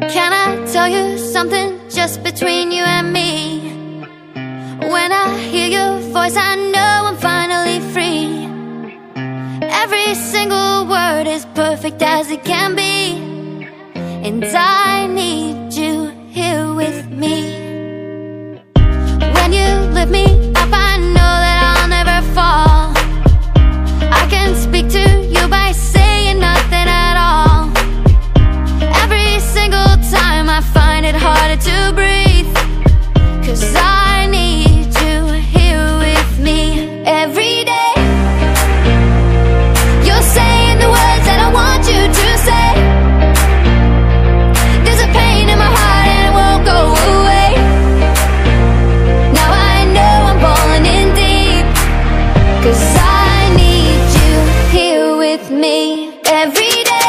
Can I tell you something just between you and me? When I hear your voice, I know I'm finally free. Every single word is perfect as it can be, and I need you here with me. When you lift me up, I know that I'll never fall. I can speak to you by saying nothing at all. Every single time I find it harder to breathe, 'cause I need you here with me every day. You're saying the words that I want you to say. There's a pain in my heart and it won't go away. Now I know I'm falling in deep, 'cause I need you here with me every day.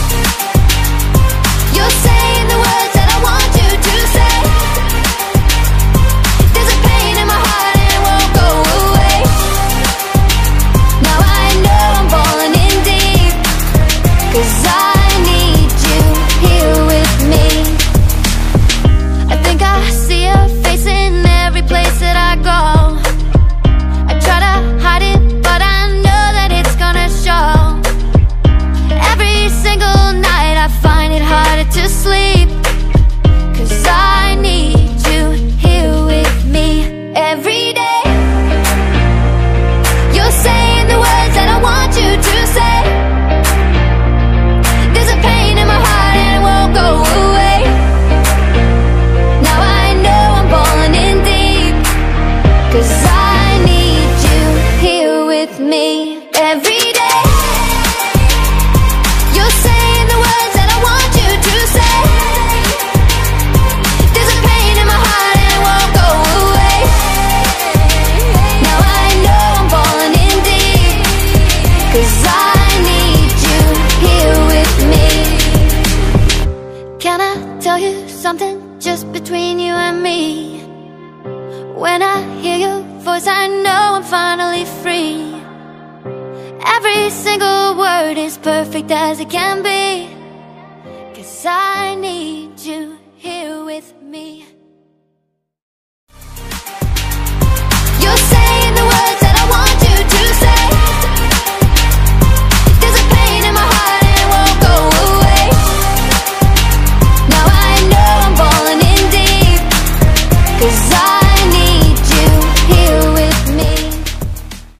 You're saying the words that I want you to say. There's a pain in my heart and it won't go away. Now I know I'm falling in deep, 'cause I need you here with me. I think I see your face in every place that I go. I try to hide it, but I know that it's gonna show. Every single night I find it harder to sleep, 'cause I need you here with me every day. You're saying the words that I want you to say. There's a pain in my heart and it won't go away. Now I know I'm falling in deep, 'cause I need you here with me every day. You're saying the words that I want you to say. There's a pain in my heart and it won't go away. Now I know I'm falling in deep, 'cause I need you here with me. Can I tell you something just between you and me? When I hear your voice, I know I'm finally free. Every single word is perfect as it can be, 'cause I need you